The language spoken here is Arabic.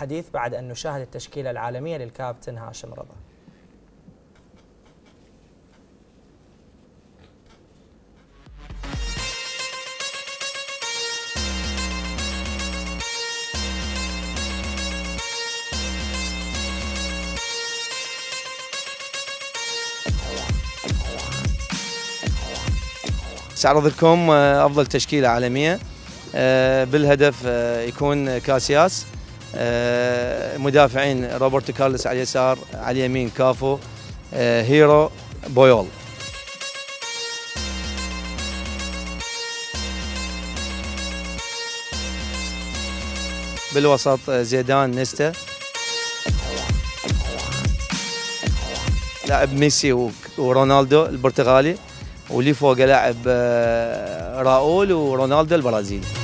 الحديث بعد أن نشاهد التشكيلة العالمية للكابتن هاشم رضا. سأعرض لكم أفضل تشكيلة عالمية بالهدف يكون كاسياس، مدافعين روبرتو كارلوس على اليسار، على اليمين كافو، هيرو، بويول. بالوسط زيدان، نيستا، لاعب ميسي ورونالدو البرتغالي، واللي فوق لاعب راؤول ورونالدو البرازيلي.